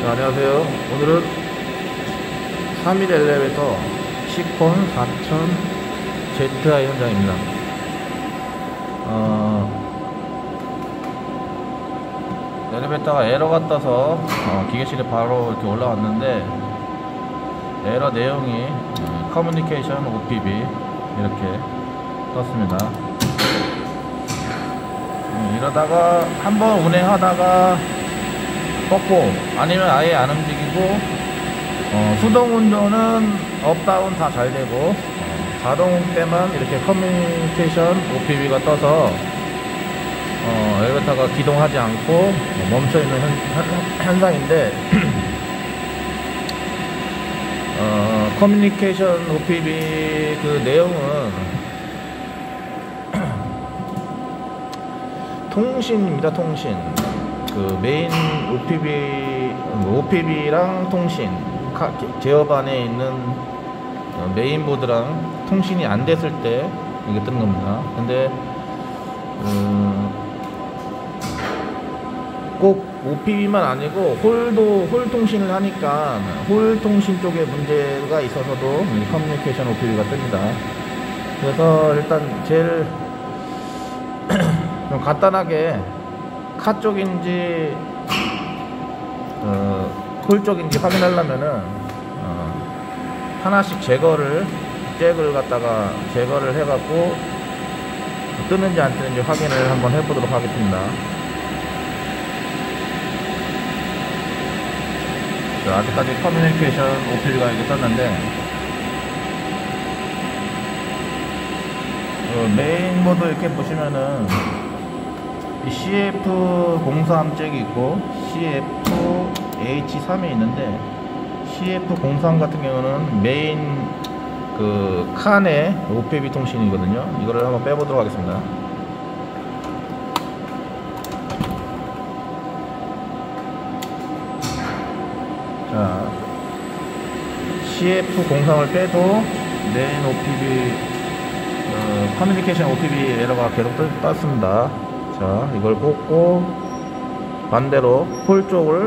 네, 안녕하세요. 오늘은 3일 엘리베이터 시콘 4000 ZI 현장입니다. 엘리베이터가 에러가 떠서 기계실에 바로 이렇게 올라왔는데, 에러 내용이 커뮤니케이션 OPB 이렇게 떴습니다. 이러다가 한번 운행하다가 뻗고 아니면 아예 안 움직이고, 수동 운전은 업다운 다 잘 되고, 자동 때만 이렇게 커뮤니케이션 OPB가 떠서 엘리베이터가 기동하지 않고 멈춰있는 현상인데, 커뮤니케이션 OPB 그 내용은 통신입니다. 통신. 그 메인 OPB랑 통신, 제어반 안에 있는 메인보드랑 통신이 안 됐을 때 이게 뜨는 겁니다. 근데 꼭 OPB만 아니고 홀 통신을 하니까 홀 통신 쪽에 문제가 있어서도 커뮤니케이션 OPB가 뜹니다. 그래서 일단 제일 좀 간단하게 카 쪽인지 홀 쪽인지 확인하려면은 하나씩 잭을 갖다가 제거를 해갖고 뜨는지 안 뜨는지 확인을 한번 해보도록 하겠습니다. 자, 아직까지 커뮤니케이션 OPB가 이렇게 떴는데, 메인보드 이렇게 보시면은 이 CF03 잭이 있고 CF-H3이 있는데, CF03 같은 경우는 메인 그 칸의 OPB 통신이거든요. 이거를 한번 빼보도록 하겠습니다. 자, CF03을 빼도 메인 OPB 커뮤니케이션 OPB 에러가 계속 떴습니다. 자, 이걸 꽂고 반대로 홀 쪽을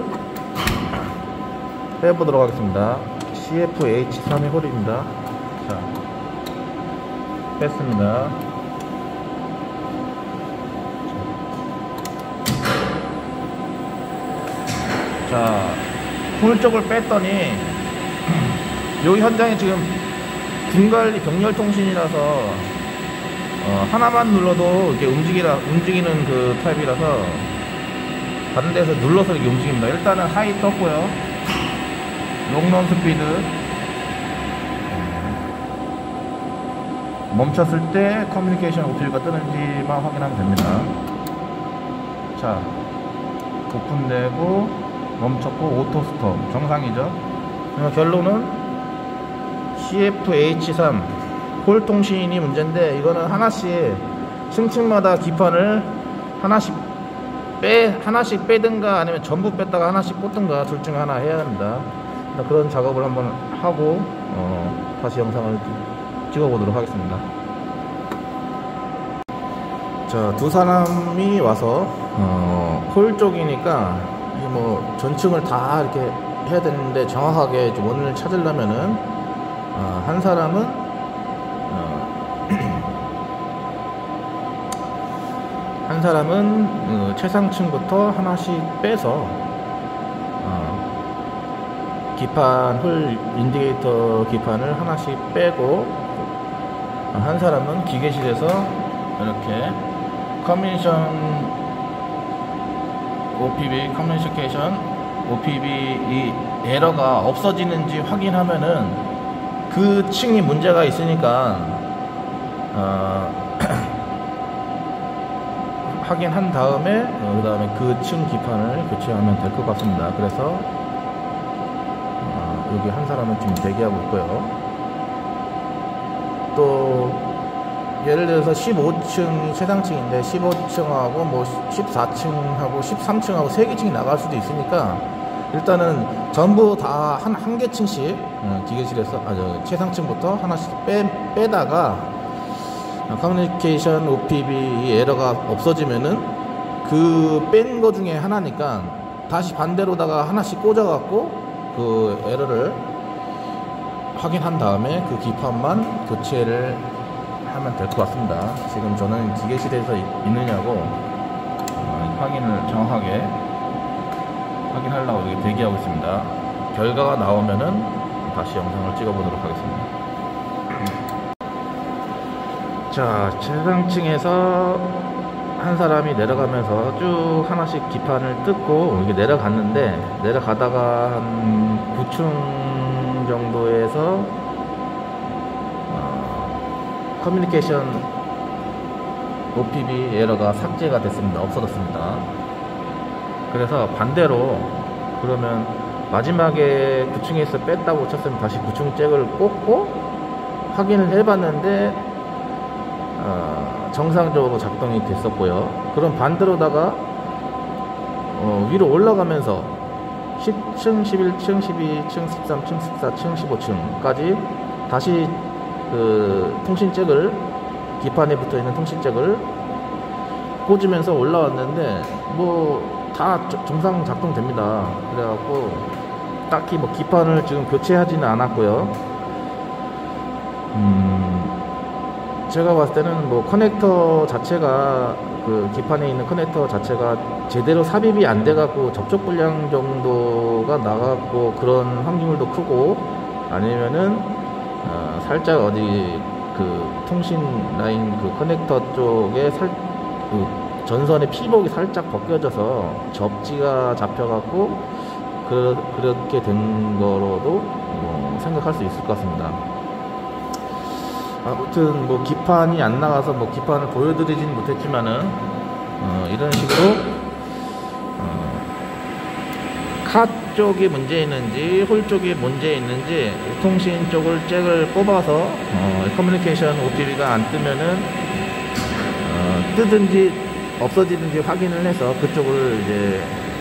빼보도록 하겠습니다. CF-H3의 홀입니다. 자, 뺐습니다. 자, 홀 쪽을 뺐더니 여기 현장에 지금 분갈리 병렬 통신이라서 하나만 눌러도 이렇게 움직이는 그 타입이라서 다른 데서 눌러서 이렇게 움직입니다. 일단은 하이 떴고요. 롱런 스피드 멈췄을 때 커뮤니케이션 OPB가 뜨는지만 확인하면 됩니다. 자, 오픈되고 멈췄고 오토 스톱 정상이죠. 결론은 CF-H3 홀 통신이 문제인데, 이거는 하나씩 층층마다 기판을 하나씩 빼든가 아니면 전부 뺐다가 하나씩 꽂든가 둘 중에 하나 해야 합니다. 그런 작업을 한번 하고 다시 영상을 찍어보도록 하겠습니다. 자, 두 사람이 와서 홀 쪽이니까 뭐 전층을 다 이렇게 해야 되는데, 정확하게 원인을 찾으려면은 한 사람은 최상층부터 하나씩 빼서 기판 홀 인디케이터 기판을 하나씩 빼고, 한 사람은 기계실에서 이렇게 커뮤니케이션 OPB 이 에러가 없어지는지 확인하면은 그 층이 문제가 있으니까 확인한 다음에 그 다음에 그 층 기판을 교체하면 될 것 같습니다. 그래서 여기 한 사람은 지금 대기하고 있고요. 또 예를 들어서 15층이 최상층인데 15층하고 뭐 14층하고 13층하고 3개층이 나갈 수도 있으니까, 일단은 전부 다 한 개층씩 기계실에서 최상층부터 하나씩 빼다가 커뮤니케이션 OPB 에러가 없어지면은 그 뺀 거 중에 하나니까 다시 반대로다가 하나씩 꽂아갖고 그 에러를 확인한 다음에 그 기판만 교체를 하면 될 것 같습니다. 지금 저는 기계실에서 있느냐고 확인을 정확하게 확인하려고 이렇게 대기하고 있습니다. 결과가 나오면은 다시 영상을 찍어 보도록 하겠습니다. 자, 최상층에서 한 사람이 내려가면서 쭉 하나씩 기판을 뜯고 이게 내려갔는데, 내려가다가 한 9층 정도에서 커뮤니케이션 OPB 에러가 삭제가 됐습니다. 없어졌습니다. 그래서 반대로, 그러면 마지막에 9층에서 뺐다고 쳤으면 다시 9층 잭을 꽂고 확인을 해봤는데 정상적으로 작동이 됐었고요. 그럼 반대로다가 위로 올라가면서 10층, 11층, 12층, 13층, 14층, 15층까지 다시 그 통신잭을, 기판에 붙어있는 통신잭을 꽂으면서 올라왔는데 뭐 다 정상 작동됩니다. 그래갖고 딱히 뭐 기판을 지금 교체하지는 않았고요. 제가 봤을 때는 뭐 커넥터 자체가, 그 기판에 있는 커넥터 자체가 제대로 삽입이 안 돼갖고 접촉 불량 정도가 나갖고 그런 확률도 크고, 아니면은 살짝 어디 그 통신 라인 그 커넥터 쪽에 그 전선의 피복이 살짝 벗겨져서 접지가 잡혀갖고 그렇게 된 거로도 생각할 수 있을 것 같습니다. 아무튼 뭐 기판이 안 나가서 뭐 기판을 보여드리진 못했지만은 이런 식으로 카 쪽이 문제 있는지 홀 쪽이 문제 있는지 통신 쪽을 잭을 뽑아서 커뮤니케이션 OPB가 안 뜨면은 뜨든지 없어지든지 확인을 해서 그쪽을 이제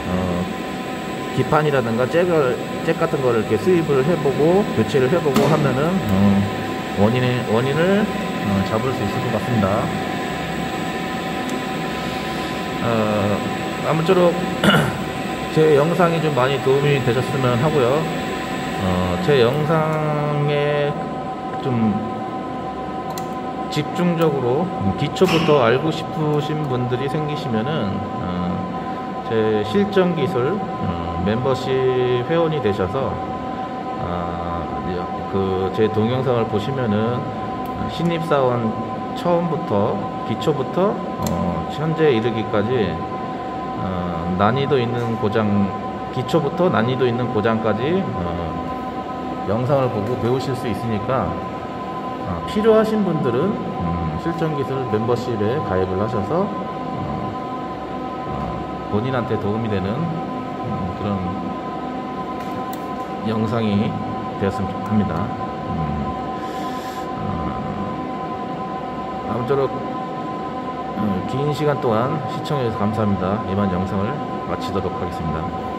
기판이라든가 잭 같은 거를 이렇게 수입을 해보고 교체를 해보고 하면은 원인을 잡을 수 있을 것 같습니다. 아무쪼록 제 영상이 좀 많이 도움이 되셨으면 하고요. 제 영상에 좀 집중적으로 기초부터 알고 싶으신 분들이 생기시면은 제 실전 기술 멤버십 회원이 되셔서 그 제 동영상을 보시면은 신입사원 처음부터 기초부터 현재 이르기까지 난이도 있는 고장, 기초부터 난이도 있는 고장까지 영상을 보고 배우실 수 있으니까 필요하신 분들은 실전기술 멤버십에 가입을 하셔서 본인한테 도움이 되는 그런 영상이 되었으면 합니다. 아무쪼록 긴 시간 동안 시청해주셔서 감사합니다. 이만 영상을 마치도록 하겠습니다.